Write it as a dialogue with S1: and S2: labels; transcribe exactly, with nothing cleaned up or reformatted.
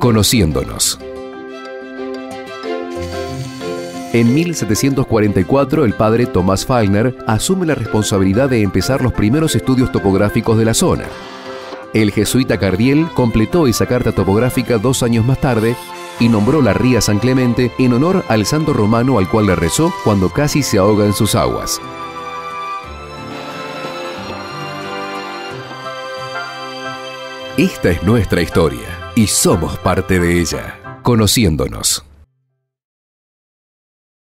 S1: Conociéndonos. En mil setecientos cuarenta y cuatro, el padre Tomás Fallner asume la responsabilidad de empezar los primeros estudios topográficos de la zona. El jesuita Cardiel completó esa carta topográfica dos años más tarde y nombró la ría San Clemente en honor al santo romano al cual le rezó cuando casi se ahoga en sus aguas. Esta es nuestra historia y somos parte de ella, conociéndonos.